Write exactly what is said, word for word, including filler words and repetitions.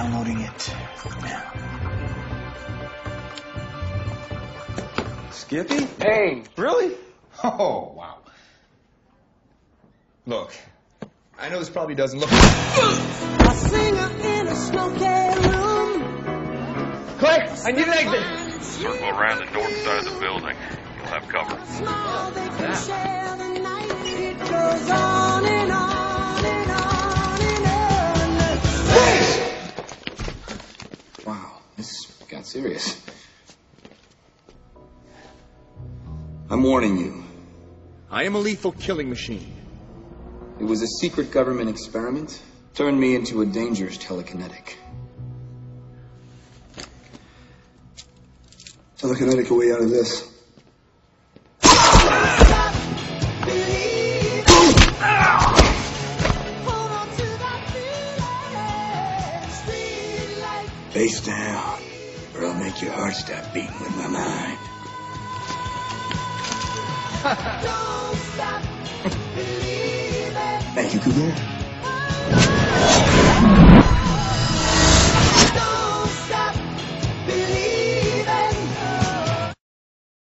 Downloading it now. Skippy? Hey. Really? Oh, wow. Look, I know this probably doesn't look... A singer in a smoky room. Click! I need an exit! Circle around the north side of the building. You'll have cover. Small, they can share the night. It goes on and on and on and on. Wow, this got serious. I'm warning you. I am a lethal killing machine. It was a secret government experiment. Turned me into a dangerous telekinetic. Telekinetic a way out of this. Face down, or I'll make your heart stop beating with my mind. Thank you, Cougar.